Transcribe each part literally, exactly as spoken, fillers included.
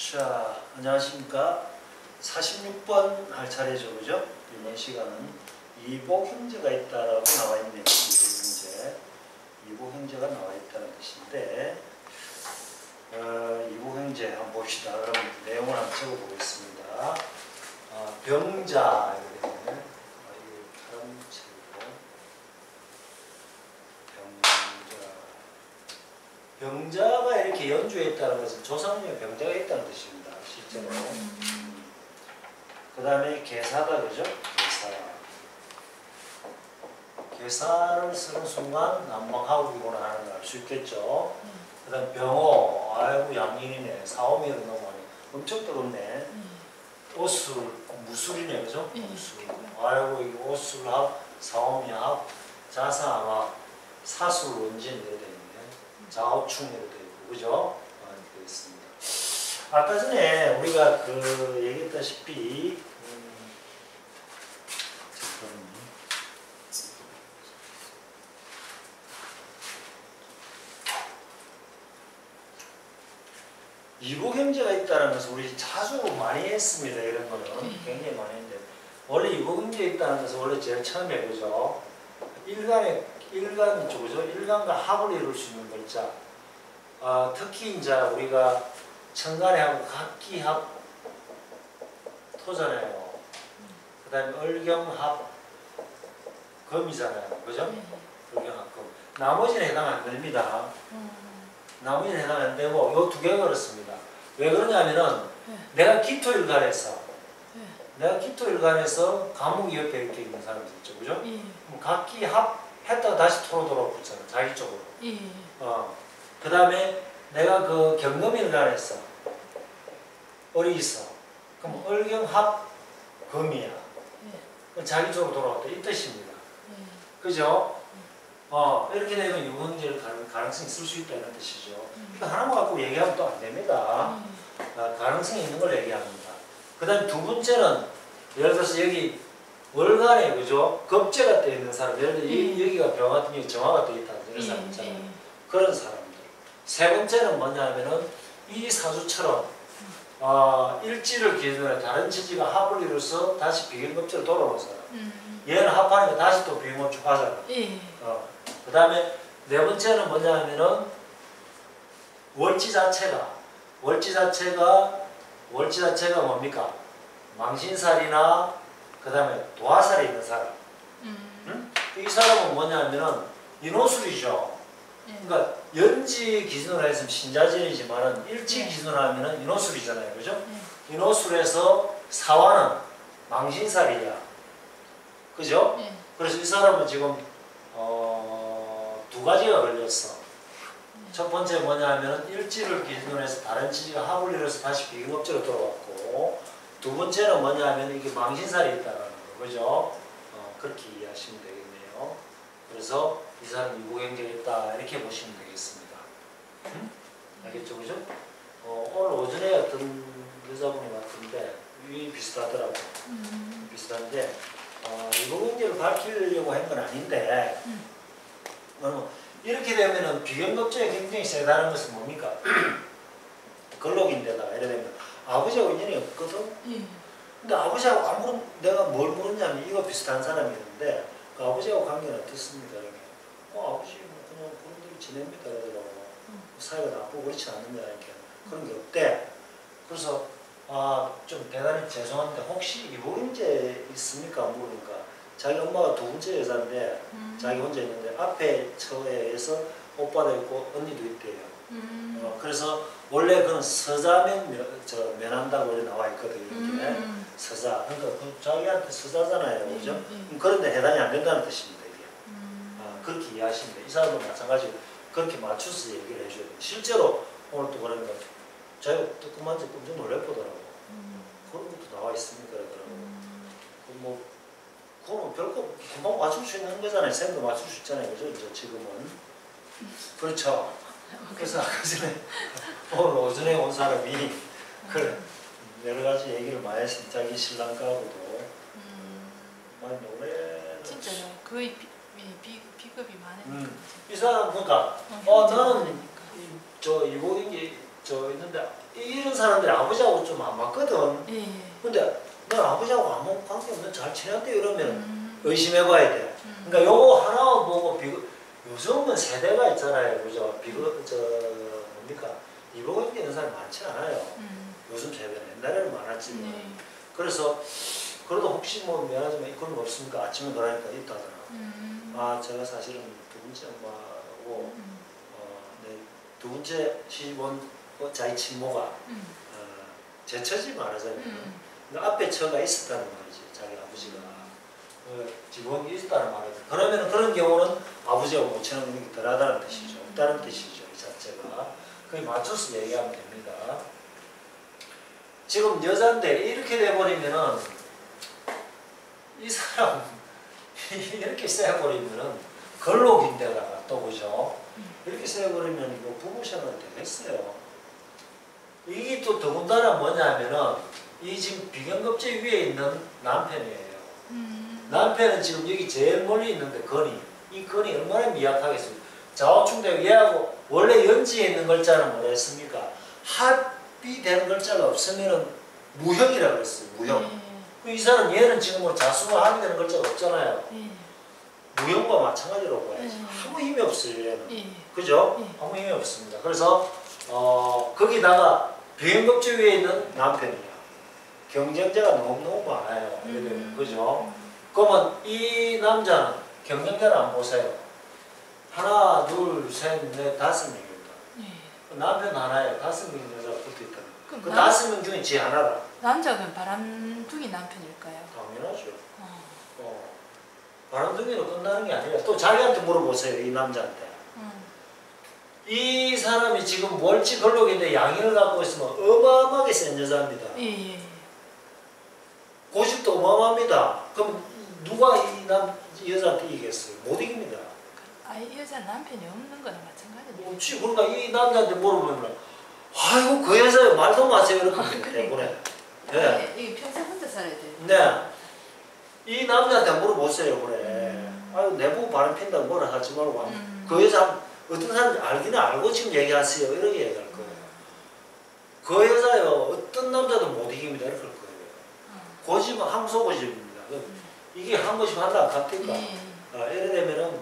자, 안녕하십니까. 사십육 번 할 차례죠, 그죠? 이번 시간은 이복 형제가 있다라고 나와 있네요. 이복 형제. 이복 형제가 나와 있다는 뜻인데, 어, 이복 형제 한번 봅시다. 그럼 내용을 한번 적어보겠습니다. 어, 병자, 이렇게 되네. 병자가 이렇게 연주에 있다는 것은 조상님의 병자가 있다는 뜻입니다. 실제로. 음. 그 다음에 계사다, 그죠? 계사. 계사를 쓰는 순간 난방하우이구나 하는 걸 알 수 있겠죠. 음. 그 다음 병호. 아이고, 양인이네. 사오미로 넘어가네. 엄청 뜨겁네. 음. 오술. 무술이네, 그죠? 음. 무술. 아이고, 이 오술합, 사오미합, 자사합, 사술 원진 이래 돼. 좌우충으로 되어 있고, 그죠? 되어 있습니다. 아까 전에 우리가 그 얘기했다시피, 음, 이복 형제가 있다는 것은 우리 자주 많이 했습니다. 이런 거는 굉장히 많이 했는데, 원래 이복 형제가 있다는 것은 원래 제일 처음에, 그죠? 일간의 일간 쪽이죠. 일간과 합을 이룰 수 있는 글자. 어, 특히 이제 우리가 천간에하고 각기합 토잖아요. 그 다음에 을경합 금이잖아요. 그죠? 을경합 금. 나머지는 해당 안 됩니다. 나머지는 해당 안 되고 요 두 개가 그렇습니다. 왜 그러냐면은 내가 기토일간에서 내가 기토일간에서 감옥이 옆에 이렇게 있는 사람들 있죠. 그죠? 그럼 각기합 했다가 다시 토로 돌아붙잖아. 자기 쪽으로. 예. 어. 그 다음에 내가 그 경금일간에서 을이 있어. 그럼 을경합 금이야. 예. 자기 쪽으로 돌아왔다. 이 뜻입니다. 예. 그죠? 예. 어, 이렇게 되면 유형제를 가능성이 있을 수 있다 이런 뜻이죠. 음. 하나만 갖고 얘기하면 또 안 됩니다. 음. 어, 가능성이 있는 걸 얘기합니다. 그 다음에 두 번째는 예를 들어서 여기 월간에, 그죠? 겁재가 떠 있는 사람, 예를 들어 음. 여기가 병 같은 경우 정화가 떠 있다. 이런 사람 있잖아요. 음. 그런 사람들. 세 번째는 뭐냐 하면은 이 사주처럼 음. 어, 일지를 기준으로 다른 지지가 합을 이루어서 다시 비경겁제로 돌아오는 사람. 음. 얘는 합하니까 다시 또 비경겁축 하잖아. 음. 어. 그 다음에 네 번째는 뭐냐 하면은 월지 자체가, 월지 자체가, 월지 자체가 뭡니까? 망신살이나 그 다음에 도화살이 있는 사람. 음. 응? 이 사람은 뭐냐면은 인호술이죠. 네. 그러니까 연지 기준으로 해서 신자진이지만은 일지 네. 기준으로 하면은 인호술이잖아요. 그죠? 네. 인호술에서 사화는 망신살이야. 그죠? 네. 그래서 이 사람은 지금 어, 두 가지가 걸렸어. 네. 첫 번째 뭐냐면은 일지를 기준으로 해서 다른 지지가 합을 이뤄서 다시 비경업제로 돌아왔고, 두 번째는 뭐냐면 이게 망신살이 있다는 거, 그죠? 어, 그렇게 이해하시면 되겠네요. 그래서 이 사람 이복형제가 있다 이렇게 보시면 되겠습니다. 응? 알겠죠, 그죠? 어, 오늘 오전에 어떤 여자분이 왔던데 이 비슷하더라고. 음. 비슷한데 어, 이복형제를 밝히려고 한 건 아닌데, 음. 어, 이렇게 되면은 비경겁제가 굉장히 세다는 것은 뭡니까? 걸록인데다가 이래 되면 아버지하고 인연이 없거든? 예. 근데 아버지하고 아무런, 내가 뭘 물었냐면 이거 비슷한 사람이 있는데 그 아버지하고 관계는 어떻습니까? 이렇게. 어, 아버지 뭐 그냥 그런 대로 지냅니다. 그러더라고. 음. 사이가 나쁘고 그렇지 않느냐 이렇게. 그런 게 없대. 그래서 아, 좀 대단히 죄송한데 혹시 이복형제 있습니까? 물으니까 자기 엄마가 두 번째 여자인데 음. 자기 혼자 있는데 앞에 처에서 오빠도 있고 언니도 있대요. 음. 어, 그래서 원래 그런 서자면 면, 저, 면한다고 이렇게 나와 있거든요. 이렇게. 음. 서자. 그러니까 그 자기한테 서자잖아요. 음. 그죠? 음. 그런데 해당이 안 된다는 뜻입니다. 이게. 음. 어, 그렇게 이해하시면 돼요. 이 사람은 마찬가지로 그렇게 맞춰서 얘기를 해줘야 돼요. 실제로 오늘 또 그러니까 자기가 뜨끔한지 깜짝 놀래보더라고. 음. 그런 것도 나와 있으니까 그러더라고. 음. 그 뭐, 그거는 별거 금방 맞출 수 있는 거잖아요. 쌤도 맞출 수 있잖아요. 그죠? 이제 지금은. 그렇죠. 그래서 아까 전에 오늘 오전에 온 사람이 그래 여러 가지 얘기를 많이 했으니 자기 신랑과하고도 음. 많이 놀래. 진짜요. 거의 비, 비, 비급이 많으니까. 음. 이 사람 그러니까 어, 어 나는 이, 저 이복이 저 저 있는데 이런 사람들이 아버지하고 좀 안 맞거든. 예. 근데 난 아버지하고 아무 관계 없는 잘 지낸대 이러면 음. 의심해봐야 돼. 음. 그러니까 요거 하나 보고 비교, 요즘은 세대가 있잖아요. 그죠? 비교, 저, 뭡니까? 이보고 있는 사람이 많지 않아요. 음. 요즘 세대는. 옛날에는 많았지만. 네. 그래서, 그래도 혹시 뭐 미안하지만 그런 거 없습니까? 아침에 그러니까 있다더라. 음. 아, 제가 사실은 두 번째 엄마하고, 음. 어, 네, 두 번째 시집온 어, 자기 친모가, 음. 어, 제 처지 말하자면, 음. 근데 앞에 처가 있었다는 말이지, 자기 아버지가. 어, 직원이 있었다는 말이지. 그러면 그런 경우는 아버지하고 못 치는 게 덜하다는 뜻이죠. 없다는 뜻이죠, 이 자체가. 그게 맞춰서 얘기하면 됩니다. 지금 여잔데 이렇게 돼버리면은, 이 사람, 이렇게 세버리면은, 걸록인데다가 또 그죠? 이렇게 세버리면 뭐 부부 생활 되겠어요. 이게 또 더군다나 뭐냐면은, 이 지금 비경급제 위에 있는 남편이에요. 음. 남편은 지금 여기 제일 멀리 있는데 건이. 이 건이 얼마나 미약하겠습니까? 좌우충대고 얘하고 원래 연지에 있는 글자는 뭐랬습니까? 합의되는 글자가 없으면은 무형이라고 그랬어요. 무형. 예. 이 사람 얘는 지금 뭐 자수가 합의되는 글자가 없잖아요. 예. 무형과 마찬가지로 봐야지. 예. 아무 힘이 없어요. 얘는. 예. 그죠? 예. 아무 힘이 없습니다. 그래서 어, 거기다가 비행급제 위에 있는 남편이야. 경쟁자가 너무너무 많아요. 음. 그죠? 그러면 이 남자는 경쟁자를 안 보세요. 하나, 둘, 셋, 넷, 다섯 명입니다. 예. 남편 하나에 다섯 명 여자가 붙어 있다. 그럼 그 남- 다섯 명 중에 지 하나다. 남자는 바람둥이 남편일까요? 당연하죠. 어. 어. 바람둥이로 끝나는 게 아니라 또 자기한테 물어보세요. 이 남자한테. 음. 이 사람이 지금 월지 걸록인데 양인을 갖고 있으면 어마어마하게 센 여자입니다. 예. 예. 고집도 어마어마합니다. 그럼 누가 이 남 여자한테 이기겠어요? 못 이깁니다. 아, 이 여자 남편이 없는 거나 마찬가지네. 그렇지. 그러니까 이 남자한테 물어보면 아이고 그 여자요 말도 마세요 이렇게 아, 되기 그러니까. 때문에. 네. 네. 이게 평생 혼자 살아야 돼. 네. 이 남자한테 물어보세요 그래. 음. 아유 내부 바람 핀다고 뭐라 하지 말고 음. 그 여자 어떤 사람인지 알기는 알고 지금 얘기하세요 이렇게 얘기할 거예요. 그 여자요 어떤 남자도 못 이깁니다 이렇게 할 거예요. 어. 고집은 항소 고집입니다. 음. 이게 한 고집 한다 같으니까. 예. 아, 예를 들면은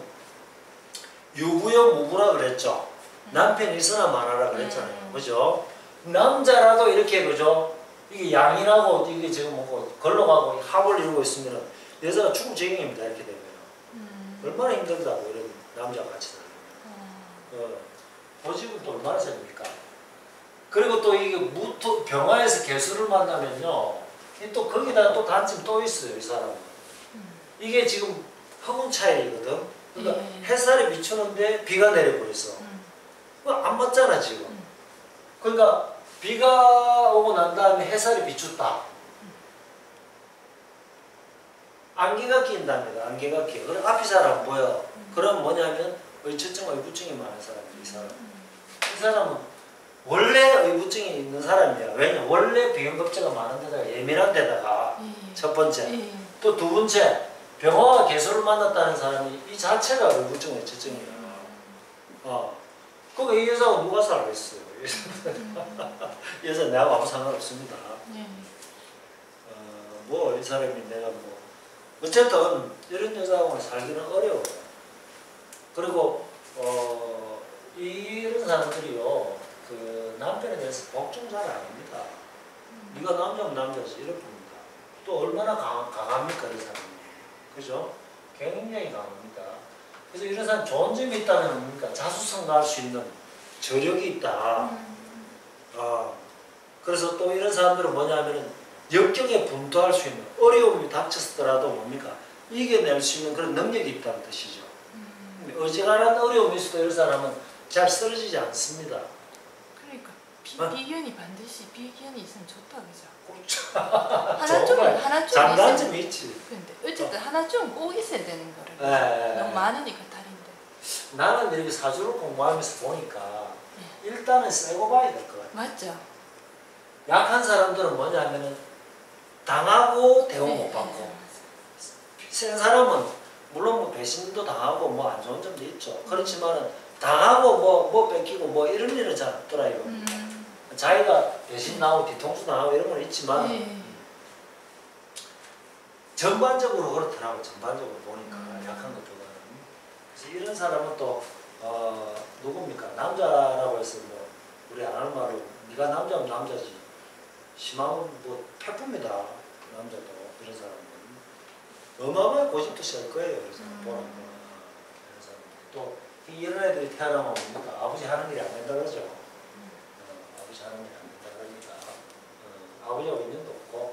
유부여 무부라 그랬죠. 음. 남편 있으나 말하라 그랬잖아요. 음. 그죠? 남자라도 이렇게 그죠? 이게 양이라고 이게 지금 뭐 걸러가고 합을 이루고 있으면 여자가 죽을 지경입니다. 이렇게 되면 음. 얼마나 힘들다고 이런 남자가 같이 살면. 어. 어, 고집은 또 얼마나 셉니까? 그리고 또 이게 무토 병화에서 개수를 만나면요, 이 또 거기다 또 단점 또 있어요. 이 사람은 음. 이게 지금 허문 차이거든. 그러니까 예. 햇살이 비추는데 비가 내려버렸어. 음. 그거 안 맞잖아 지금. 음. 그러니까 비가 오고 난 다음에 햇살이 비춥다. 안개가 낀답니다. 안개가 끼어. 그럼 앞이 잘 안 보여. 음. 그럼 뭐냐면 의처증, 의부증이 많은 사람이야. 이 사람. 음. 이 사람은 원래 의부증이 있는 사람이야. 왜냐? 원래 비경급제가 많은 데다가 예민한 데다가 예. 첫 번째. 예. 또 두 번째, 병화와 개수를 만났다는 사람이 이 자체가 의부증, 의처증이야. 어. 그거 이 여자하고 누가 살겠어요? 이 여자 내하고 아무 상관없습니다. 예. 어, 뭐 이 사람이 내가 뭐 어쨌든 이런 여자하고는 살기는 어려워요. 그리고 어, 이런 사람들이요 그 남편에 대해서 걱정 잘 안 합니다. 네가 남자면 남자지 이럴 뿐입니다. 또 얼마나 강, 강합니까 이 사람이. 그죠? 굉장히 강합니다. 그래서 이런 사람 좋은 점이 있다면 뭡니까? 자수성가할 수 있는 저력이 있다. 음. 아, 그래서 또 이런 사람들은 뭐냐면은 역경에 분투할 수 있는 어려움이 닥쳤더라도 뭡니까? 이겨낼 수 있는 그런 능력이 있다는 뜻이죠. 음. 어지간한 어려움이 있어도 이런 사람은 잘 쓰러지지 않습니다. 그러니까 비, 어? 비견이 반드시 비견이 있으면 좋다 그죠? 그렇죠. 하나 쪽은 하나 쪽은 있어야 장단점이 있지. 근데 어쨌든 하나 쪽은 꼭 있어야 되는 거를. 예, 예, 너무 예. 많으니까 다른데. 나는 이렇게 사주를 공부하면서 보니까 일단은 세고 봐야 될 것 같아요. 맞죠? 약한 사람들은 뭐냐면은 당하고 대우 네, 못 받고 네, 센 사람은 물론 뭐 배신도 당하고 뭐 안 좋은 점도 있죠. 그렇지만은 당하고 뭐 뭐 뺏기고 뭐 이런 일은 잘 없더라 이거. 음. 자기가 대신 나오고 뒤통수 나오고 이런 건 있지만 예. 전반적으로 그렇더라고. 전반적으로 보니까 음. 약한 것보다는. 그래서 이런 사람은 또 어, 누굽니까? 남자라고 해서 뭐 우리 안 하는 말로 네가 남자면 남자지. 심하면 뭐 패품이다. 남자도 이런 사람은 어마어마한 고집도 셀 거예요. 그래서 음. 보라고. 그래서 또 이런 애들이 태어나면 뭡니까? 아버지 하는 일이 안 된다 그러죠. 음. 어, 아버지 하는 일이 안 된다 그러니까 어, 아버지하고 인연도 없고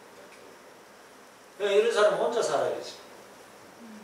이렇게. 이런 사람은 혼자 살아야지. 음.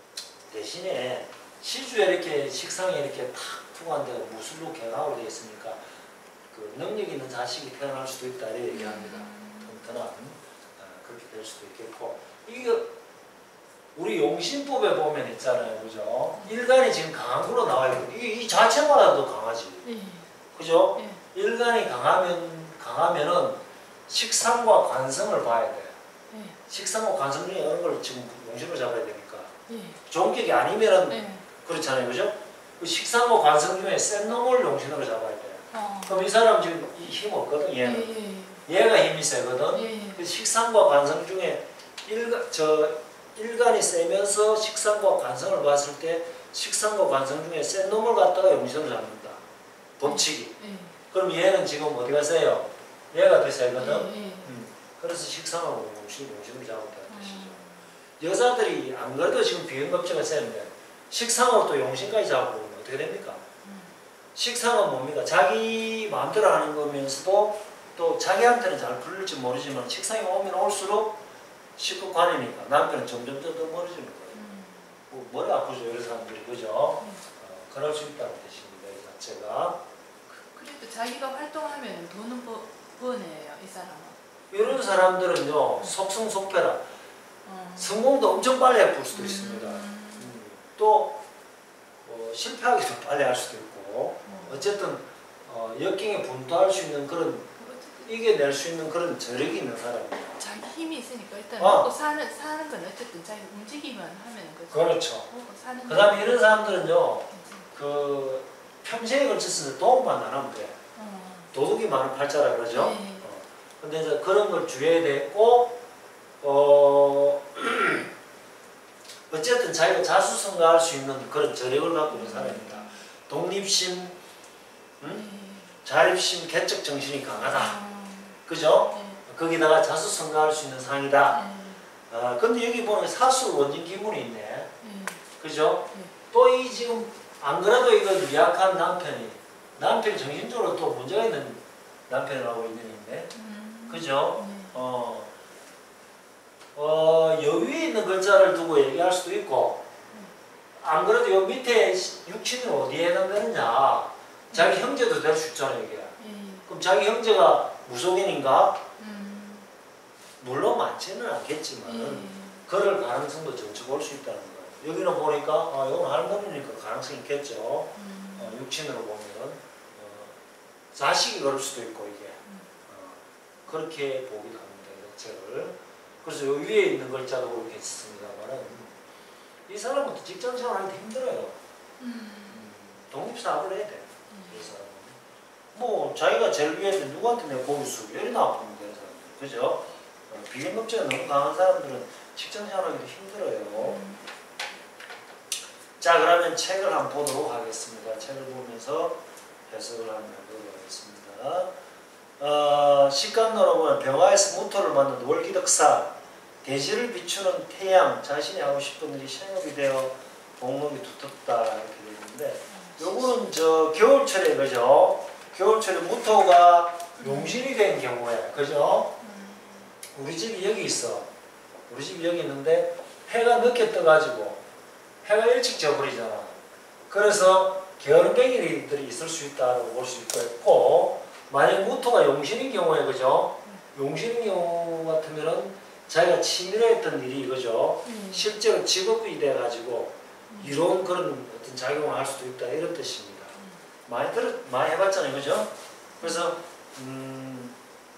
대신에 시주에 이렇게 식상에 이렇게 탁 투구한 데가 무술로 개강으로 되어 있으니까 그 능력 있는 자식이 태어날 수도 있다 이렇게 얘기합니다. 튼튼한 어, 그렇게 될 수도 있겠고 이게 우리 용신법에 보면 있잖아요, 그죠? 일간이 지금 강한 걸로 나와 있고 이, 이 자체만도 강하지, 예. 그죠? 예. 일간이 강하면 강하면은 식상과 관성을 봐야 돼. 예. 식상과 관성 중에 어느 걸 지금 용신으로 잡아야 되니까 예. 종격이 아니면은 예. 그렇잖아요, 그죠? 그 식상과 관성 중에 센 놈을 용신으로 잡아야 돼. 어. 그럼 이 사람 지금 힘 없거든, 얘는. 예. 얘가 힘이 세거든. 예. 그 식상과 관성 중에 일가, 저 일간이 세면서 식상과 관성을 봤을 때 식상과 관성 중에 센 놈을 갖다가 용신으로 잡는다. 법칙이. 예. 그럼 얘는 지금 어디가 세요? 얘가 더 세거든. 예. 예. 음. 그래서 식상하고 용신, 용신을 잡았다는 뜻이죠. 음. 여자들이 안 그래도 지금 비행급제가 세는데 식상하고 또 용신까지 잡고 그러면 어떻게 됩니까? 음. 식상은 뭡니까? 자기 마음대로 하는 거면서도 또 자기한테는 잘 풀릴지 모르지만 식상이 오면 올수록 식구관이니까 남편은 점점 더 멀어지는 거예요. 음. 뭐 머리 아프죠, 이런 사람들이, 그죠? 어, 그럴 수 있다는 뜻입니다, 이 자체가. 그래도 자기가 활동하면 돈은 버, 버네요, 이 사람은. 이런 사람들은요, 속성속패라. 어. 성공도 엄청 빨리 해볼 수도 있습니다. 음. 음, 또 어, 실패하기도 빨리 할 수도 있고, 어. 어쨌든 어, 역경에 분투할 수 있는 그런, 이겨낼 수 있는 그런 저력이 있는 사람입니다. 자기 힘이 있으니까 일단 어. 먹고 사는 사는 건 어쨌든 자기 움직이면 하면 그죠. 그렇죠. 먹고 사는 그 다음에 이런 사람들은요, 괜찮아. 그 평생에 걸쳐서 도움만 안 하면 돼. 어. 도둑이 많은 팔자라 그러죠. 네. 어. 근데 이제 그런 걸 주의해야 되고, 어, 어쨌든 자기가 자수성가할 수 있는 그런 저력을 갖고 있는 사람입니다. 독립심, 음? 네. 자립심, 개척 정신이 강하다. 어. 그죠? 네. 거기다가 자수성가할 수 있는 상이다. 네. 아, 근데 여기 보면 사수 원진 기문이 있네. 네. 그죠? 네. 또 이 지금 안 그래도 이거 미약한 남편이 남편이 정신적으로 또 문제가 있는 남편이라고 있는 있네. 음. 그죠? 네. 어, 어, 여 위에 있는 글자를 두고 얘기할 수도 있고, 안 그래도 요 밑에 육친은 어디에 해당되느냐. 자기 형제도 될 수 있잖아요, 이게. 네. 그럼 자기 형제가 무속인인가? 음. 물론 많지는 않겠지만은, 네. 그럴 가능성도 점쳐 볼 수 있다는 거예요. 여기는 보니까, 아, 이건 할머니니까 가능성이 있겠죠. 음. 어, 육친으로 보면, 어, 자식이 그럴 수도 있고, 이게. 어, 그렇게 보기도 합니다, 이 책을. 그래서 요 위에 있는 글자도 그렇게 있습니다만은, 이 사람은 또 직장 생활하기 힘들어요. 음. 독립사업을 해야 돼, 음. 이 사람은. 뭐, 자기가 제일 위에서 누구한테 내가 고기 숙여, 이리 나쁘면 되는 사람들. 그죠? 어, 비행업체가 너무 강한 사람들은 직장 생활하기도 힘들어요. 음. 자, 그러면 책을 한번 보도록 하겠습니다. 책을 보면서 해석을 한번 해보도록 하겠습니다. 어, 식간로로 보면 병화에서 무토를 만든 월기덕사, 대지를 비추는 태양, 자신이 하고 싶은 일이 생업이 되어 복목이 두텁다 이렇게 되어 있는데, 요거는 저 겨울철에 그죠? 겨울철에 무토가 용신이 된 경우에 그죠? 우리 집이 여기 있어. 우리 집이 여기 있는데 해가 늦게 떠가지고 해가 일찍 져버리잖아. 그래서 게으름뱅이들이 있을 수 있다고 볼 수 있고, 만약 무토가 용신인 경우에 그죠? 용신인 경우 같으면은 자기가 치밀했던 일이 그죠? 음. 실제로 직업이 돼가지고 이런 그런 어떤 작용을 할 수도 있다 이런 뜻입니다. 많이 들었 많이 해봤잖아요, 그죠? 그래서 음.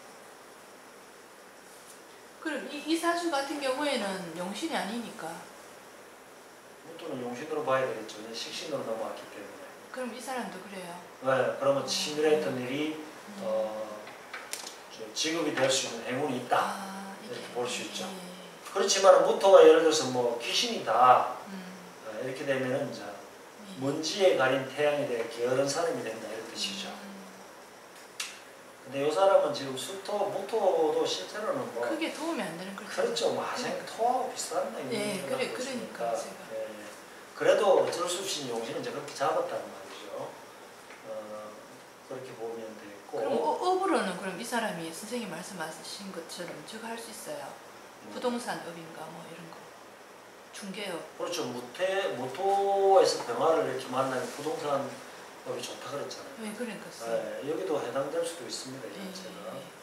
그럼 이, 이 사주 같은 경우에는 용신이 아니니까. 무토는 용신으로 봐야 되겠죠. 식신으로 넘어왔기 때문에. 그럼 이 사람도 그래요. 네, 그러면 치밀했던 일이 음. 어, 좀 지급이 될 수 있는 행운이 있다. 아, 이렇게 이게- 볼 수 있죠. 예. 그렇지만 무토가 예를 들어서 뭐 귀신이다. 음. 어, 이렇게 되면은 이제 예. 먼지에 가린 태양이 되어 게으른 사람이 된다 이런 뜻이죠. 음. 근데 이 사람은 지금 수토, 무토도 실제로는 뭐 크게 도움이 안 되는 걸. 그렇죠. 뭐 아생 토하고 비슷한 거 예, 있는 그래, 것 그러니까 같으니까. 제가. 예. 그래도 어쩔 수 없이 용신은 이제 그렇게 잡았다는 말이죠. 어, 그렇게 보면 되겠고. 그럼 어, 업으로는 그럼 이 사람이 선생님 말씀하신 것처럼 저거 할 수 있어요. 음, 부동산 업인가 뭐 이런 거. 중개업. 그렇죠. 무태, 무토에서 병화를 이렇게 만나면 부동산 업이 좋다 그랬잖아요. 왜 그러니까. 예, 여기도 해당될 수도 있습니다. 이 예, 자체가. 예.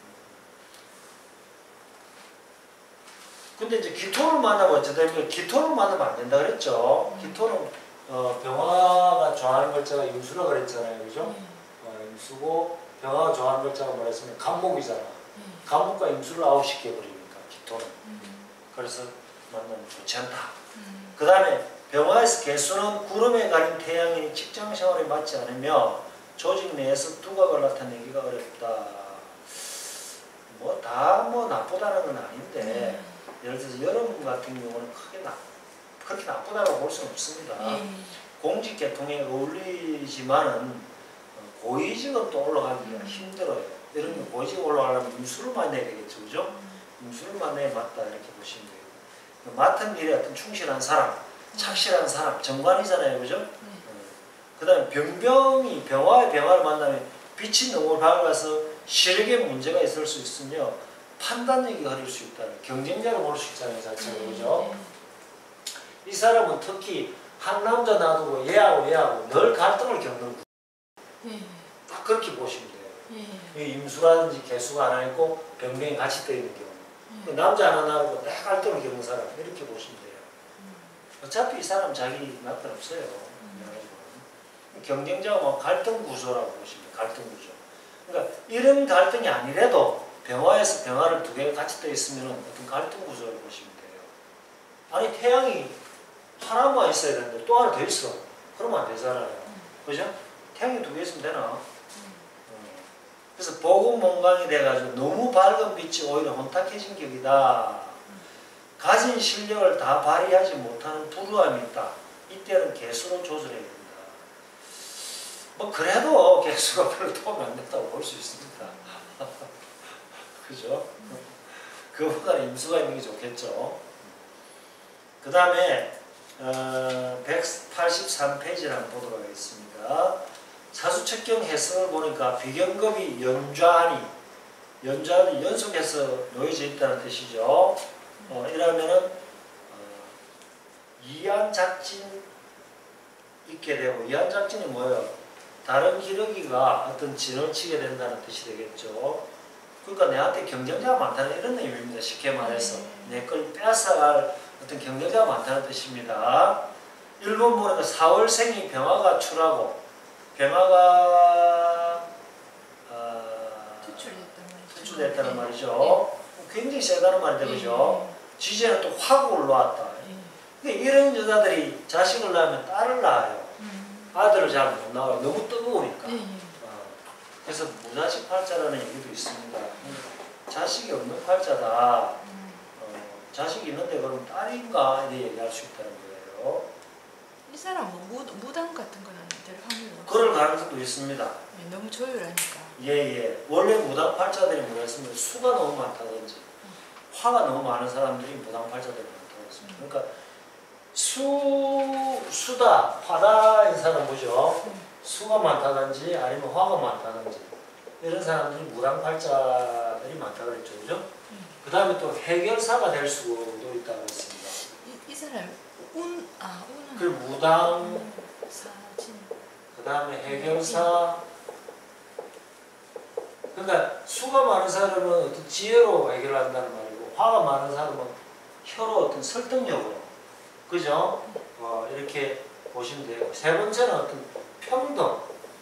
근데 이제 기토를 만나면 어쨌든 기토를 만나면 안 된다 그랬죠. 음. 기토는 어, 병화가 좋아하는 글자가 임수라 그랬잖아요. 그죠? 예. 어, 임수고 병화가 좋아하는 글자가 뭐라 했으면 간목이잖아. 예. 간목과 임수를 아웃시켜 버리니까 기토는. 음. 그래서 만나면 좋지 않다. 음. 그 다음에 병화에서 개수는 구름에 가린 태양이니 직장 생활에 맞지 않으며 조직 내에서 두각을 나타내기가 어렵다. 뭐 다 뭐 나쁘다는 건 아닌데 음. 예를 들어서 여러분 같은 경우는 크게 나, 그렇게 나쁘다고 볼 수는 없습니다. 예. 공직 계통에 어울리지만은 어, 고위직은 또 올라가기가 음. 힘들어요. 이런 거 고위직 올라가려면 임수를 만나야 되겠죠, 그죠? 음. 임수를 만나야 맞다 이렇게 보시면 돼요. 맡은 일에 어떤 충실한 사람, 착실한 사람, 정관이잖아요, 그죠? 네. 그 다음에 병병이 병화의 병화를 만나면 빛이 너무 밝아서 시력에 문제가 있을 수 있으며 판단력이 흐릴 수 있다는 경쟁자로 볼 수 있잖아요, 자체가, 그죠? 이 사람은 특히 한 남자 놔두고 얘하고 얘하고 늘 갈등을 겪는 예. 딱 그렇게 보시면 돼요. 예. 이 임수라든지 개수가 하나 있고 병명이 같이 떠 있는 경우 그 예. 남자 하나 놔두고 내 갈등을 겪는 사람 이렇게 보시면 돼요. 음. 어차피 이 사람 자기 남편 없어요. 음. 경쟁자가 뭐 갈등 구조라고 보시면 돼요. 갈등 구조. 그러니까 이런 갈등이 아니라도 병화에서 병화를 두 개가 같이 떠 있으면 어떤 갈등 구조를 보시면 돼요. 아니 태양이 하나만 있어야 되는데 또 하나 더 있어. 그러면 안 되잖아요. 그죠? 태양이 두 개 있으면 되나? 음. 그래서 보금몽강이 돼가지고 너무 밝은 빛이 오히려 혼탁해진 격이다. 가진 실력을 다 발휘하지 못하는 불우함이 있다. 이때는 개수로 조절해야 된다. 뭐 그래도 개수가 별로 도움이 안 됐다고 볼 수 있습니다. 그죠? 그보다 임수가 있는 게 좋겠죠. 그 다음에 어, 백팔십삼 페이지를 한번 보도록 하겠습니다. 사주책경 해석을 보니까 비경급이 연좌하니 연좌하니 연속해서 놓여져 있다는 뜻이죠. 어, 이러면은 어, 이한작진 있게 되고 이한작진이 뭐예요? 다른 기러기가 어떤 진을 치게 된다는 뜻이 되겠죠. 그러니까 내한테 경쟁자가 많다는 이런 의미입니다. 쉽게 말해서 내 걸 빼앗아갈 어떤 경쟁자가 많다는 뜻입니다. 일본 보니까 사월생이 병화가 출하고 병화가 어, 퇴출됐단 말이죠. 퇴출됐다는 말이죠. 굉장히 세다는 말인데 그죠? 지지는 또 확 올라왔다. 근데 이런 여자들이 자식을 낳으면 딸을 낳아요. 음. 아들을 잘 못 낳아요. 너무 뜨거우니까. 예. 어, 그래서 무자식 팔자라는 얘기도 있습니다. 자식이 없는 팔자다. 음. 어, 자식이 있는데 그럼 딸인가 이렇게 얘기할 수 있다는 거예요. 이 사람 뭐 무, 무당 같은 거는 될 확률이 없어요. 그럴 가능성도 있습니다. 예, 너무 조율하니까. 예예. 원래 무당 팔자들이 뭐였으면 수가 너무 많다든지 화가 너무 많은 사람들이 무당 팔자들이 많다고 했습니다. 그러니까 수 수다 화다인 사람 보죠. 음. 수가 많다든지 아니면 화가 많다든지 이런 사람들이 무당 팔자들이 많다고 그랬죠, 그죠? 음. 그 다음에 또 해결사가 될 수도 있다고 했습니다. 이, 이 사람 운, 아 운은 그 무당, 운, 사진. 그 다음에 해결사. 그러니까 수가 많은 사람은 어떤 지혜로 해결한다는 말이고 화가 많은 사람은 혀로 어떤 설득력으로, 그죠? 어, 이렇게 보시면 돼요. 세 번째는 어떤 평등,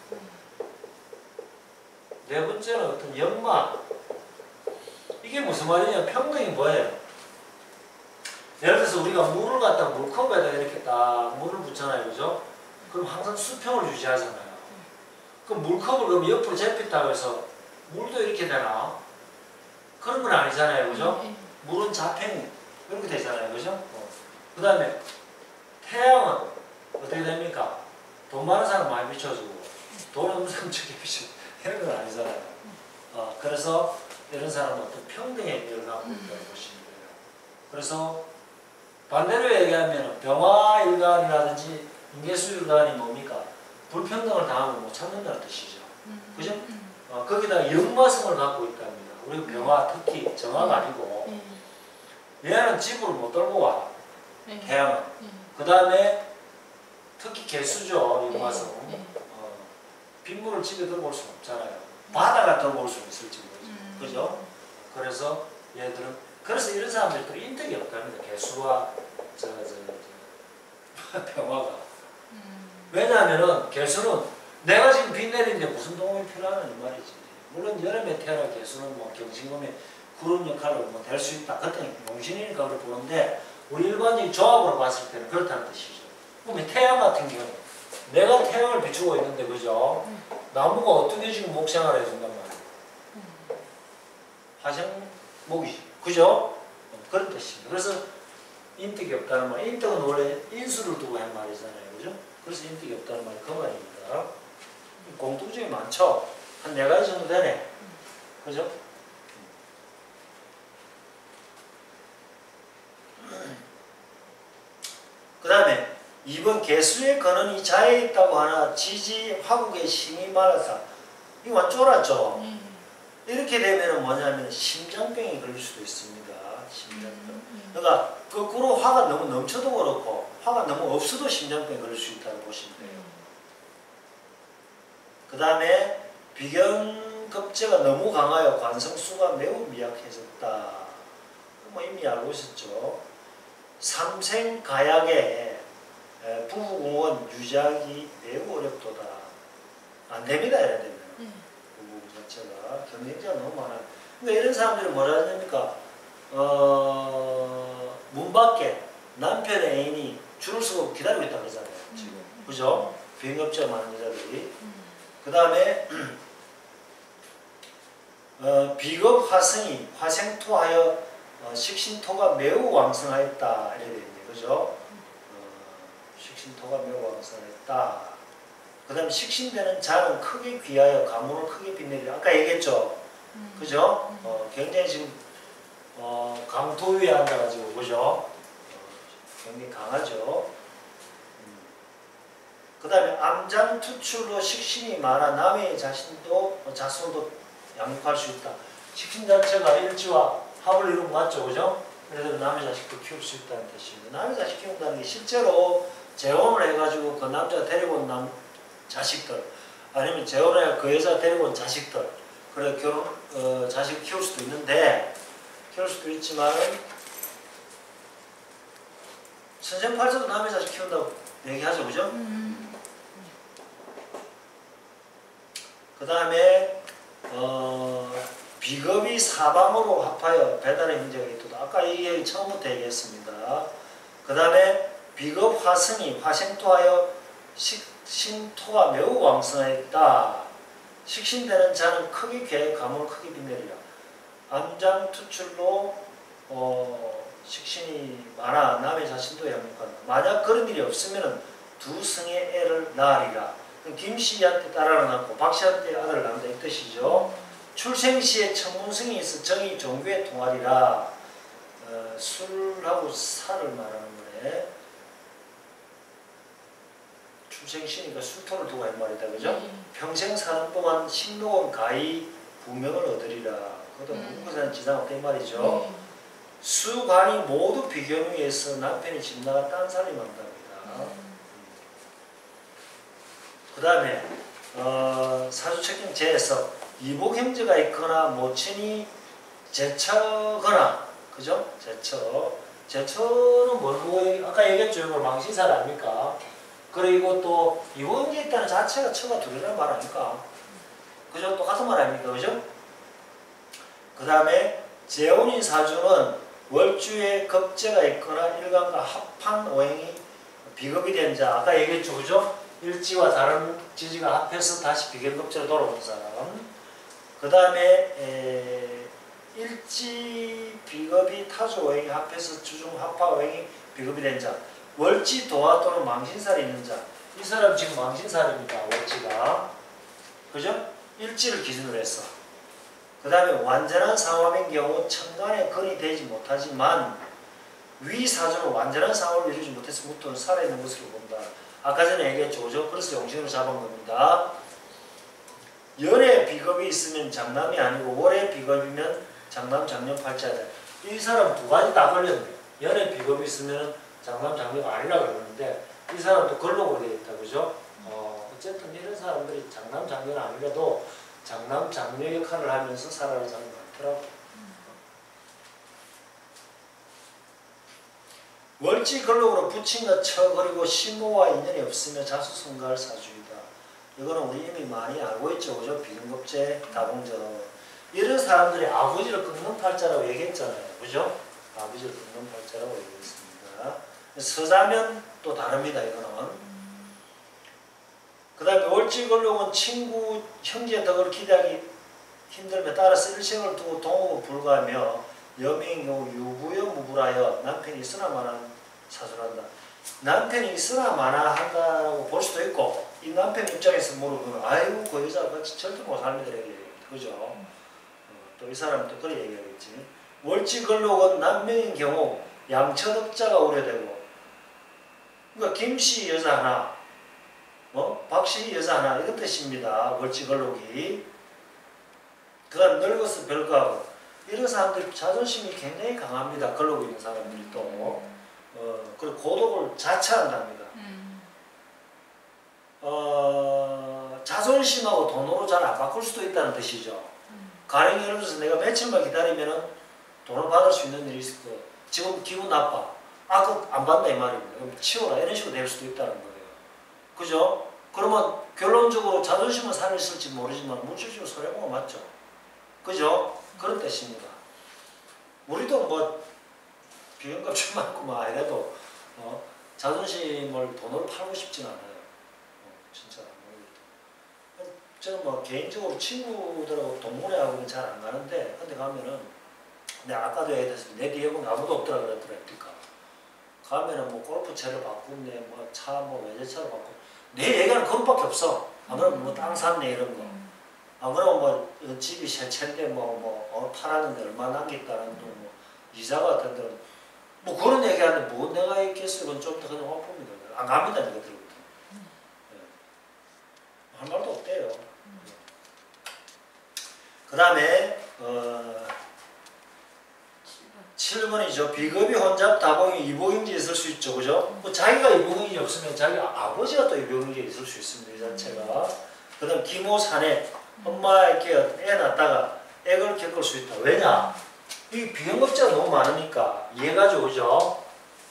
네 번째는 어떤 연마. 이게 무슨 말이냐? 평등이 뭐예요? 예를 들어서 우리가 물을 갖다 물컵에다 이렇게 딱 물을 붓잖아요, 그죠? 그럼 항상 수평을 유지하잖아요. 그럼 물컵을 그럼 옆으로 재pis다고 해서 물도 이렇게 되나? 그런 건 아니잖아요. 그죠? 네. 물은 자팽 이렇게 되잖아요. 그죠? 어. 그 다음에 태양은 어떻게 됩니까? 돈 많은 사람 많이 비춰주고 돈 없는 사람 적게 비춰주고 이런 건 아니잖아요. 어, 그래서 이런 사람은 어떤 평등의 의미를 갖고 있다고 보시면 돼요. 그래서 반대로 얘기하면 병화일간이라든지 인계수일간이 뭡니까? 불평등을 당하면 못 참는다는 뜻이죠. 음. 그죠? 음. 어, 거기다 역마성을 갖고 있답니다. 우리 병화 특히 정화가 아니고 네. 얘는 집으로 못 들고 와. 네. 태양은. 네. 그 다음에 특히 개수죠. 역마성. 네. 어, 빗물을 집에 들고 올 수는 없잖아요. 바다가 들고 올 수는 있을지 모르죠. 음. 그죠? 그래서 얘들은 그래서 이런 사람들이 또 인덕이 없답니다. 개수와 저, 저, 저 병화가. 음. 왜냐하면은 개수는 내가 지금 비 내리는데 무슨 도움이 필요하는 이 말이지. 물론 여름에 태어난 개수는 뭐 경신금의 구름 역할을 뭐 될 수 있다. 그때는 용신이니까 그렇게 보는데 우리 일반적인 조합으로 봤을 때는 그렇다는 뜻이죠. 그럼 태양 같은 경우는 내가 태양을 비추고 있는데 그죠? 음. 나무가 어떻게 지금 목생활을 해준단 말이에요. 음. 화생목이지. 그죠? 그런 뜻입니다. 그래서 인덕이 없다는 말. 인덕은 원래 인수를 두고 한 말이잖아요. 그죠? 그래서 인덕이 없다는 말이 그 말입니다. 공통점이 많죠? 한 네 가지 정도 되네. 그죠? 그 다음에 이 번 개수의 근원이 자에 있다고 하나 지지 화국의 심이 말았다. 이거 완전 쫄았죠? 네. 이렇게 되면 뭐냐면 심장병이 걸릴 수도 있습니다. 심장병. 음. 그러니까 거꾸로 화가 너무 넘쳐도 그렇고 화가 너무 없어도 심장병이 걸릴 수 있다고 보시면 돼요. 그 다음에 비경급제가 너무 강하여 관성수가 매우 미약해졌다. 뭐 이미 알고 있었죠. 삼생가약에 부부궁원 유지하기 매우 어렵도다. 안 됩니다. 이래 되면. 네. 부부 자체가 경쟁자가 너무 많아요. 그러니까 이런 사람들이 뭐라 하냐니까 어, 문 밖에 남편의 애인이 줄을 서고 기다리고 있다고 그러잖아요. 지금. 음. 그죠? 비행업자 많은 여자들이. 음. 그 다음에 어, 비겁 화성이 화생토하여 어, 식신토가 매우 왕성하였다. 이렇게 되어 있네요. 그죠? 어, 식신토가 매우 왕성하였다. 그 다음에 식신되는 자는 크게 귀하여 가문을 크게 빛내리라. 아까 얘기했죠? 음. 그죠? 어, 굉장히 지금 어, 강토 위에 앉아가지고 그죠? 어, 굉장히 강하죠. 음. 그 다음에 암장 투출로 식신이 많아 남의 자신도 어, 자손도 양육할 수 있다. 식신 자체가 일지와 합을 이루고 맞죠, 그죠? 그래서 남의 자식도 키울 수 있다는 뜻입니다. 남의 자식 키운다는 게 실제로 재혼을 해가지고 그 남자가 데리고 온 남 자식들 아니면 재혼을 해 그 여자 데리고 온 자식들 그래 결혼 어, 자식 키울 수도 있는데 키울 수도 있지만 선생팔자도 남의 자식 키운다고 얘기하죠, 그죠? 음. 그 다음에 어, 비겁이 사방으로 합하여 배달의 문제가 있도다. 아까 이 얘기 처음부터 얘기했습니다. 그 다음에 비겁 화성이 화생토하여 식신토가 매우 왕성했다. 식신되는 자는 크게 계획 가문을 크게 빛내리라. 암장 투출로 어, 식신이 많아 남의 자신도 양육한다. 만약 그런 일이 없으면 두 성의 애를 낳으리라. 김씨한테 딸을 낳고 박씨한테 아들을 낳는다 이 뜻이죠. 출생시에 천문성이 있어 정이 종교에 통하리라. 어, 술하고 살을 말하는 거네. 출생시니까 술토를 두고 한 말이다. 그죠? 음. 평생 사는 동안 식록은 가히 부명을 얻으리라. 그것도 음. 무구사는 지장 없다 이 말이죠. 음. 수관이 모두 비경위에서 남편이 집 나가 딴 살림 한답니다. 음. 그 다음에 어, 사주책경 제에서 이복 형제가 있거나 모친이 제처거나 그죠? 제처 제처는 뭘 아까 얘기했죠. 이걸 망신살 아닙니까? 그리고 또 이복 형제 있다는 자체가 처가 둘이라는 말 아닙니까? 그죠? 똑같은 말 아닙니까? 그죠? 그 다음에 재혼인 사주는 월주에 겁재가 있거나 일간과 합한 오행이 비겁이 된 자 아까 얘기했죠. 그죠? 일지와 다른 지지가 합해서 다시 비견급제로 돌아오는 사람. 그 다음에 일지 비겁이 타조 오행이 합해서 주중 합파 오행이 비겁이 된 자, 월지 도화 또는 망신살이 있는 자. 이 사람 지금 망신살입니다. 월지가. 그죠? 일지를 기준으로 했어. 그 다음에 완전한 상황인 경우 천간에 건이 되지 못하지만 위사주는 완전한 상황을 이루지 못해서 무토는 살아있는 것으로 본다. 아까 전에 얘기했죠. 그죠? 그래서 용신으로 잡은 겁니다. 연애 비겁이 있으면 장남이 아니고 월에 비겁이면 장남 장녀 팔자다. 이 사람 두 가지 다 걸렸네. 연애 비겁이 있으면 장남 장녀가 아니라고 그러는데 이 사람도 걸록으로 되어 있다. 그죠? 어, 어쨌든 이런 사람들이 장남 장녀는 아니라도 장남 장녀 역할을 하면서 살아가는 사람이 많더라고. 월지 걸록으로 부친과 처 그리고 시모와 인연이 없으며 자수성가할 사주이다. 이거는 우리 이미 많이 알고 있죠. 그죠? 비등급제, 다봉적. 이런 사람들이 아버지를 끊는 팔자라고 얘기했잖아요. 그죠? 아버지를 끊는 팔자라고 얘기했습니다. 서자면 또 다릅니다. 이거는. 그 다음에 월지 걸록은 친구, 형제 덕을 기대하기 힘들며 따라서 일생을 두고 동업을 불가하며 여명인 경우 유부여 무불하여 남편이 있으나 마나한 사주란다. 남편이 있으나 마나한다고 볼 수도 있고 이 남편 입장에서 물어보면 아이고 그 여자 같이 절대 못 삽니다 이렇게 얘기합니다. 그죠? 어, 또 이 사람은 또 그렇게 얘기하겠지. 월지 걸록은 남명인 경우 양처덕자가 우려되고 그러니까 김씨 여자 하나 뭐 박씨 여자 하나 이런 뜻입니다. 월지 걸록이. 그 다음 늙어서 별거하고 이런 사람들이 자존심이 굉장히 강합니다. 걸러고 있는 사람들이 또 어, 그리고 고독을 자처한답니다. 음. 어, 자존심하고 돈으로 잘 안 바꿀 수도 있다는 뜻이죠. 음. 가령 예를 들어서 내가 며칠만 기다리면 돈을 받을 수 있는 일이 있을 거예요. 지금 기분 나빠. 아, 그거 안 받나 이 말입니다. 그럼 치워라. 이런 식으로 될 수도 있다는 거예요. 그죠? 그러면 결론적으로 자존심은 살아있을지 모르지만 물질적으로 손해보면 맞죠. 그죠? 그런 뜻입니다. 우리도 뭐 비용값 좀 많고 뭐 아니라도 어, 자존심을 돈으로 팔고 싶진 않아요. 어, 진짜. 저는 뭐 개인적으로 친구들하고 동문회하고는 잘 안 가는데 근데 가면은 내가 아까도 얘기했듯이 내 뒤에 보면 아무도 없더라 그랬더라니까. 가면은 뭐 골프채를 바꾸네, 뭐 차 뭐 외제차를 바꾸. 내 얘기는 그것밖에 없어. 안 그러면 뭐 땅 샀네 이런 거. 안 그러면 뭐 집이 세 채인데 뭐, 뭐 어, 팔았는데 얼마 남겼다는 둥 뭐 이자 같은 데는 뭐 그런 얘기하는데 뭐 내가 있겠어. 이건 좀 더 그냥 화품이다. 안 갑니다 이것들부터. 네. 할 말도 없대요. 그 다음에 어, 칠 번이죠. 비겁이 혼잡 다봉이 이복인지 있을 수 있죠. 그죠? 뭐 자기가 이복인지 없으면 자기 아버지가 또 이복인지 있을 수 있습니다. 이 자체가. 그 다음 기모 산에 엄마에게 애 낳다가 애를 겪을 수 있다. 왜냐? 이 비경급자가 너무 많으니까 이해가죠. 그죠?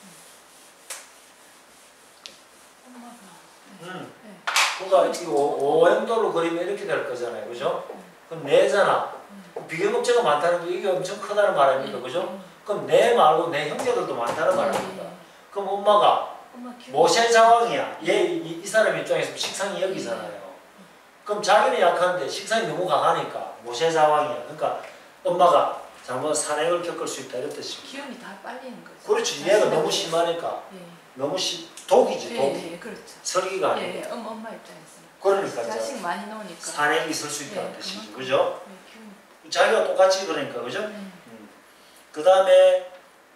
음. 그러니까 이 오행도로 그리면 이렇게 될 거잖아요. 그죠? 그럼 내잖아. 비경급자가 많다는 게 이게 엄청 크다는 말입니다. 그죠? 그럼 내 말고 내 형제들도 많다는 말입니다. 그럼 엄마가 모세 자왕이야. 얘, 이, 이 사람 입장에서 식상이 여기잖아요. 그럼 자기는 약한데 식상이 너무 강하니까 모세 자왕이야. 그러니까 엄마가 잘못 산행을 겪을 수 있다 이런 뜻입니다. 기운이 다 빨리는 거죠. 그렇지. 얘가 너무 심하니까. 예. 너무 심, 독이지, 독이. 예, 예, 그렇죠. 설기가 아니고. 예, 예, 엄마, 엄마 입장에서. 그러니까 자식 많이 나오니까. 산행이 있을 수 있다는 예, 뜻이죠. 그만큼. 그죠? 예, 기운이. 자기가 똑같이 그러니까. 그죠? 예. 음. 그 다음에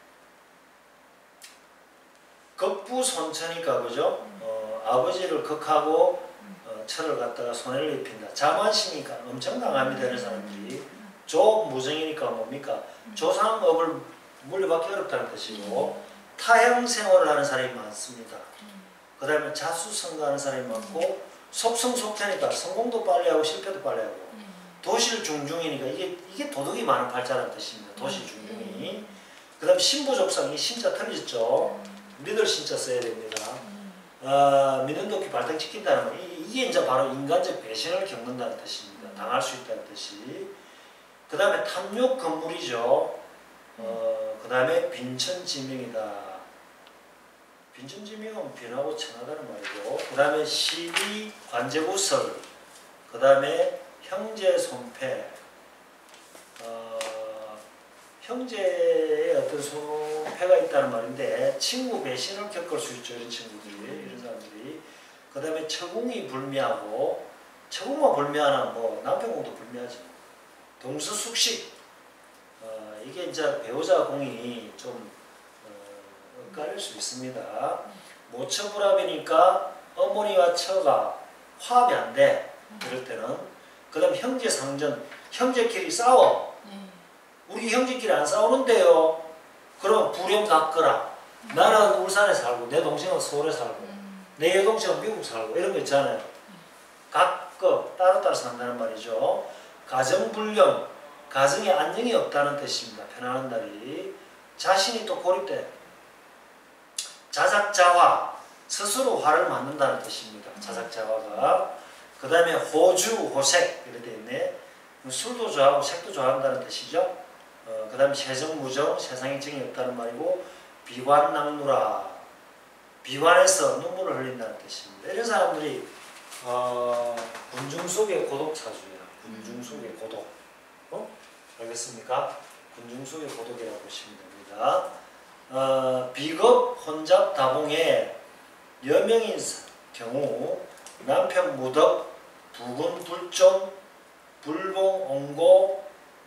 극부손천이니까 그죠? 음. 어, 아버지를 극하고 어, 철을 갖다가 손해를 입힌다. 자만시니까 엄청 강합니다. 이런 사람들이. 조무정이니까 뭡니까? 조상업을 물려받기 어렵다는 뜻이고 타향 생활을 하는 사람이 많습니다. 그 다음에 자수성가하는 사람이 많고 속성속태니까 성공도 빨리 하고 실패도 빨리 하고 도실중중이니까 이게 이게 도덕이 많은 팔자라는 뜻입니다. 도실중중이. 그 다음 신부족상, 이 신자 틀리죠? 믿을 신자 써야 됩니다. 어, 믿는 도끼 발등 찍힌다는 거. 이게 이제 바로 인간적 배신을 겪는다는 뜻입니다. 당할 수 있다는 뜻이. 그 다음에 탐욕 건물이죠. 어, 그 다음에 빈천지명이다. 빈천지명은 빈하고 천하다는 말이고. 그 다음에 시비 관제구설. 그 다음에 형제 손패. 형제의 어떤 소패가 있다는 말인데 친구 배신을 겪을 수 있죠. 이런 친구들이, 이런 사람들이. 그 다음에 처궁이 불미하고, 처궁만 불미하나 뭐 남편공도 불미하지. 동서숙식, 어, 이게 이제 배우자 공이 좀 어, 엇갈릴 수 있습니다. 모처불합이니까 어머니와 처가 화합이 안 돼. 이럴 때는. 그 다음 형제 상전, 형제끼리 싸워. 네. 우리 형제끼리 안 싸우는데요. 그럼 불행 깎거라. 나는 울산에 살고 내 동생은 서울에 살고 음. 내 여동생은 미국 살고 이런 거 있잖아요. 각거 따로따로 산다는 말이죠. 가정불령, 가정에 안정이 없다는 뜻입니다. 편안한 날이. 자신이 또 고립돼. 자작자화, 스스로 화를 만든다는 뜻입니다. 자작자화가. 그 다음에 호주, 호색 이렇게 되어 있네. 술도 좋아하고 색도 좋아한다는 뜻이죠. 어, 그 다음에 세정무정, 세상에 정이 없다는 말이고, 비관낙누라, 비관해서 눈물을 흘린다는 뜻입니다. 이런 사람들이 어, 군중 속의 고독사주예요. 군중 속의 고독. 어? 알겠습니까? 군중 속의 고독이라고 보시면 됩니다. 어, 비겁, 혼잡, 다봉의 여명인 경우 남편 무덕, 부군, 불존, 불봉, 옹고,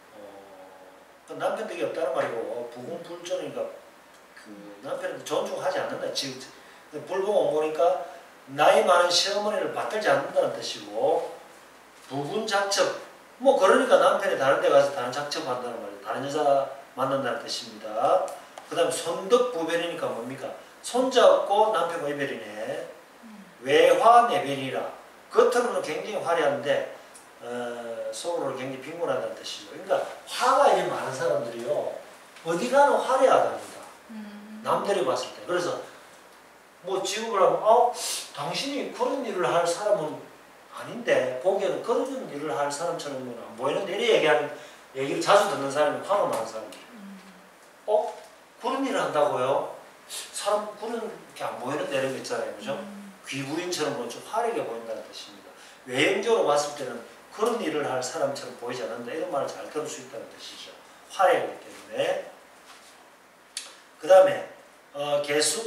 어, 남편 덕이 없다는 말이고, 부군, 불존이니까 그 남편은 존중하지 않는다. 즉, 불봉, 옹고니까 나이 많은 시어머니를 받들지 않는다는 뜻이고, 부군, 작첩, 뭐 그러니까 남편이 다른 데 가서 다른 작첩한다는 말이에요. 다른 여자 만난다는 뜻입니다. 그 다음 손덕, 부변이니까 뭡니까? 손자 없고 남편과 이별이네. 외화, 내변이라. 겉으로는 굉장히 화려한데 어, 속으로는 굉장히 빈곤하다는 뜻이죠. 그러니까 화가 이렇게 많은 사람들이요, 어디 가는 화려하답니다. 음. 남들이 봤을 때. 그래서 뭐 직업을 하면 어, 당신이 그런 일을 할 사람은 아닌데, 보기에는 그런 일을 할 사람처럼은 안 보이는데, 이렇게 얘기하는 얘기를 자주 듣는 사람이 화가 많은 사람들. 음. 어? 그런 일을 한다고요? 사람 그런 게 안 보이는데, 이런 거 있잖아요. 그죠? 음. 귀부인처럼 좀 화려하게 보인다는 뜻입니다. 외형적으로 봤을 때는 그런 일을 할 사람처럼 보이지 않는다. 이런 말을 잘 들을 수 있다는 뜻이죠. 화려하기 때문에. 그 다음에 어,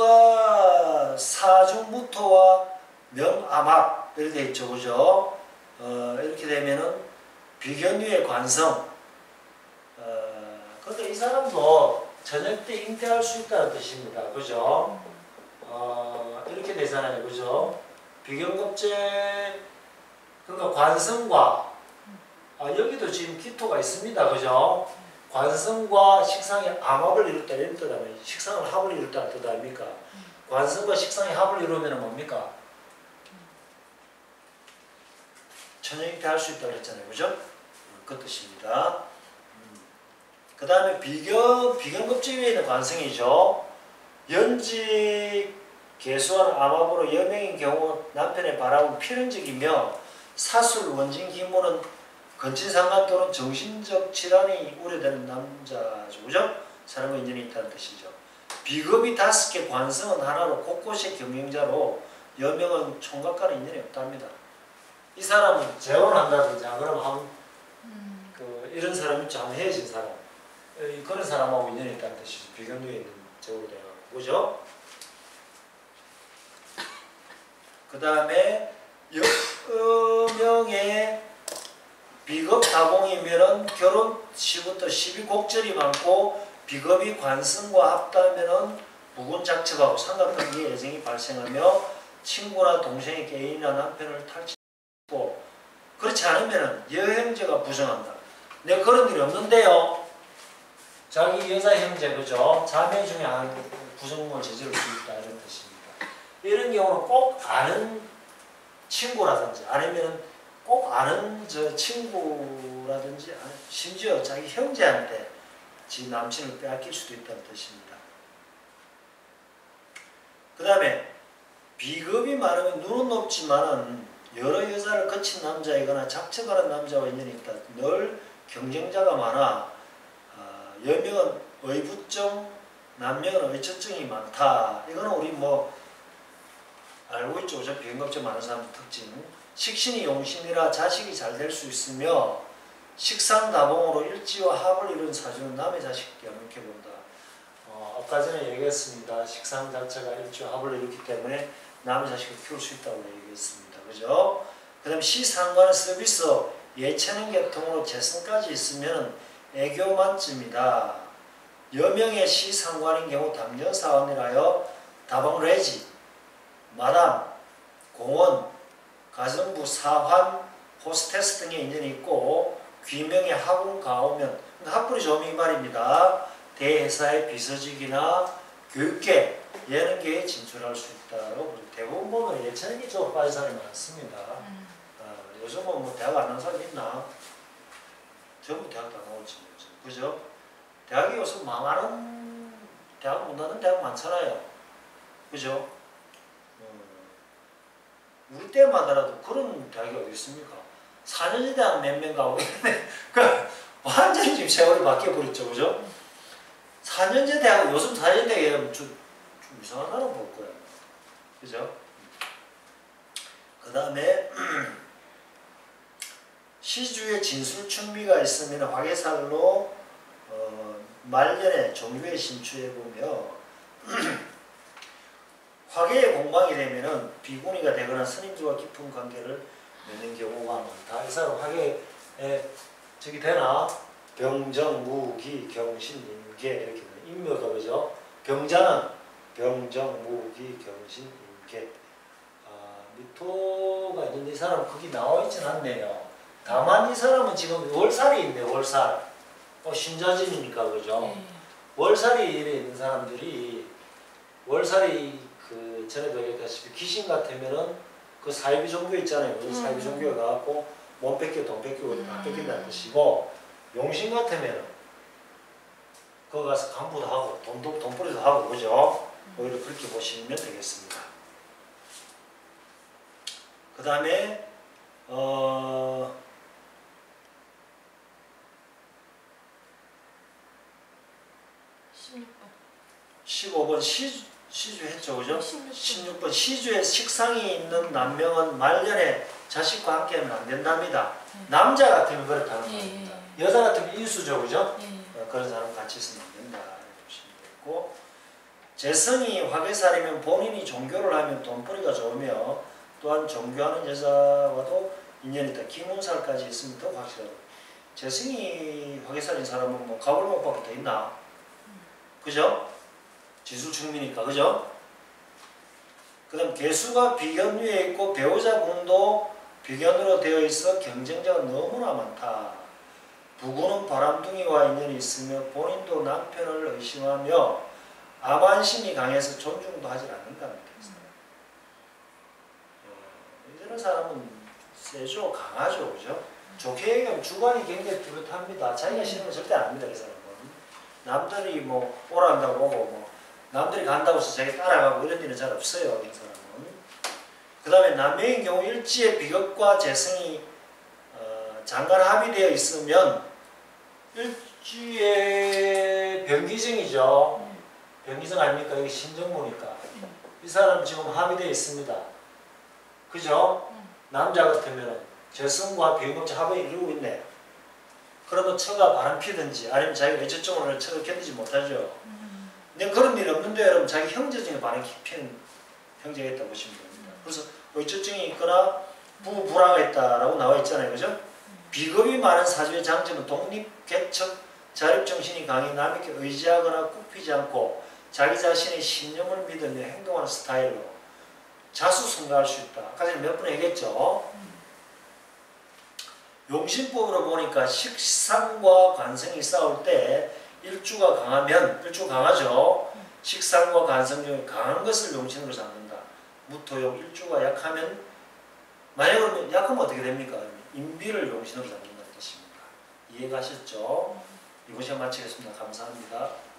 개수가 사중무토와 명암합 이렇게 되어 있죠. 그죠? 어, 이렇게 되면은 비견유의 관성. 어, 근데 이 사람도 저녁 때 잉태할 수 있다는 뜻입니다. 그죠? 어, 이렇게 되잖아요. 그죠? 비견겁제, 그러니까 관성과, 아, 여기도 지금 기토가 있습니다. 그죠? 관성과 식상의 암합을 이룰다, 이런 뜻 아니에요. 식상을 합을 이룰다는 뜻 아닙니까? 관성과 식상의 합을 이루면 뭡니까? 천연익태 할 수 있다고 그랬잖아요. 그죠? 그 뜻입니다. 음. 그 다음에 비견, 비견겁제 위에 있는 관성이죠. 연직, 개수한 암합으로 여명인 경우 남편의 바람은 필연적이며, 사술, 원진, 기모는 건친상간 또는 정신적 질환이 우려되는 남자죠. 그죠? 사람과 인연이 있다는 뜻이죠. 비겁이 다섯 개, 관성은 하나로 곳곳의 경영자로 여명은 총각과는 인연이 없답니다. 이 사람은 재혼한다든지, 아, 그럼 한, 음. 그, 이런 사람 있죠. 한번 헤어진 사람. 그런 사람하고 인연이 있다는 뜻이죠. 비견류에 있는 적으로 되어. 그죠? 그 다음에 여명의 비겁 다봉이면은 결혼 시부터 십이 곡절이 많고, 비겁이 관성과 합다면은 부군작첩하고 삼각관계의 애정이 발생하며 친구나 동생의 개인이나 남편을 탈취하고, 그렇지 않으면은 여형제가 부정한다. 내가 그런 일이 없는데요. 자기 여자 형제, 그죠? 자매 중에 한 부정을 저지를 수 있다, 이런 뜻입니다. 이런 경우는 꼭 아는 친구라든지, 아니면 꼭 아는 저 친구라든지, 심지어 자기 형제한테 지 남친을 빼앗길 수도 있다는 뜻입니다. 그 다음에 비겁이 많으면 눈은 높지만은 여러 여자를 거친 남자이거나 작정하는 남자와 인연이 있다. 늘 경쟁자가 많아. 어, 여명은 의부증, 남명은 의처증이 많다. 이거는 우리 뭐 알고 있죠. 저 비견겁제 많은 사람 특징. 식신이 용신이라 자식이 잘 될 수 있으며 식상다봉으로 일지와 합을 이룬 사주는 남의 자식께 영육해본다. 어, 아까 전에 얘기했습니다. 식상 자체가 일지와 합을 이루기 때문에 남의 자식을 키울 수 있다고 얘기했습니다. 그죠? 그 다음에 시상관 서비스 예체능 계통으로 재성까지 있으면 애교 만점이다. 여명의 시상관인 경우 담녀사원이라여 다방 레지, 마담, 공원, 가정부, 사환, 호스테스 등의 인연이 있고 귀명의 학원 가오면 학벌이 좋으면 이 말입니다. 대회사의 비서직이나 교육계, 예능계에 진출할 수 있다고 대부분 보면 예체능이 쪽으로 빠진 사람이 많습니다. 음. 어, 요즘은 뭐 대학 안 나온 사람 있나? 전부 대학 다 나오지. 그죠? 대학이 요즘 망하는 대학 못 나는 대학 많잖아요. 그죠? 음, 우리 때마다라도 그런 대학이 어디 있습니까? 사 년제 대학 몇 명 가고 그 완전히 지금 세월이 바뀌어버렸죠. 그죠? 사 년제 대학 요즘 사 년제 대학은 좀, 좀 이상한 사람 볼 거예요. 그죠? 그 다음에 시주에 진술춘미가 있으면 화개살로 어, 말년에 종교에 신추해보며 화개의 공방이 되면은 비구니가 되거나 스님들과 깊은 관계를 맺는 경우가 많다. 이 사람 화개에 저기 되나? 병정, 무기, 경신, 임계 이렇게 되는 인묘가 그죠? 병자는 병정, 무기, 경신, 임계. 아, 미토가 있는데 이 사람 거기 나와 있진 않네요. 다만 이 사람은 지금 월살이 있네. 월살. 어, 신자진이니까 그죠? 네. 월살이 있는 사람들이 월살이 그 전에도 얘기했다시피 귀신 같으면은 그 사이비 종교 있잖아요. 그 사이비 음. 종교가 갖고 몸 뺏겨 돈 뺏기고 다 뺏긴다는 뜻이고 용신 같으면은 거기 가서 간부도 하고 돈도 돈벌이도 하고 그죠? 오히려 그렇게 보시면 되겠습니다. 그 다음에 어. 십육 번. 십오 번 시, 시주 했죠, 그죠? 십육 번. 십육 번 시주에 식상이 있는 남명은 말년에 자식과 함께하면 안 된답니다. 네. 남자 같으면 그렇다는 예, 겁니다. 예, 여자 같으면 인수죠, 그죠? 예. 어, 그런 사람 같이 있으면 안 된다 이렇게 보시면 되고 재성이 화개살이면 본인이 종교를 하면 돈벌이가 좋으며 또한 종교하는 여자와도 인연이 있다. 기문살까지 있으면 더 확실하고 재성이 화개살인 사람은 뭐 가불목밖에 더 있나? 그죠? 지수충미니까 그죠? 그 다음 개수가 비견위에 있고 배우자분도 비견으로 되어 있어 경쟁자가 너무나 많다. 부부는 바람둥이와 인연이 있으며 본인도 남편을 의심하며 암환심이 강해서 존중도 하지 않는다는 뜻이에요. 어, 이런 사람은 세죠? 강하죠? 그죠? 좋게 얘기하면 주관이 굉장히 뚜렷합니다. 자기가 싫으면 절대 안 합니다. 이 사람은. 남들이 뭐 오란다고 하고 뭐 남들이 간다고 해서 자기 따라가고 이런 일은 잘 없어요. 이 사람은. 그 다음에 남명인 경우 일지의 비겁과 재성이 어, 장간 합의되어 있으면 일지의 병기정이죠. 병기정 아닙니까? 이게 신정모니까. 이 사람 지금 합의되어 있습니다. 그죠? 남자 같으면 재성과 비겁자 합의를 이루고 있네. 그러면 처가 바람 피든지 아니면 자기가 외적증으로 처를 견디지 못하죠. 음. 근데 그런 일이 없는데 여러분 자기 형제 중에 바람 피는 형제가 있다고 보시면 됩니다. 그래서 외적증이 있거나 부부 불화가 있다라고 나와 있잖아요. 그죠? 비겁이 많은 사주의 장점은 독립, 개척, 자립정신이 강해 남에게 의지하거나 굽히지 않고 자기 자신의 신념을 믿으며 행동하는 스타일로 자수성가할 수 있다. 아까 전에 몇 번 얘기했죠. 용신법으로 보니까 식상과 관성이 싸울 때 일주가 강하면 일주 강하죠. 식상과 관성 중에 강한 것을 용신으로 잡는다. 무토용 일주가 약하면 만약 그러면 약하면 어떻게 됩니까? 인비를 용신으로 잡는다는 뜻입니다. 이해가셨죠? 이번 시간 마치겠습니다. 감사합니다.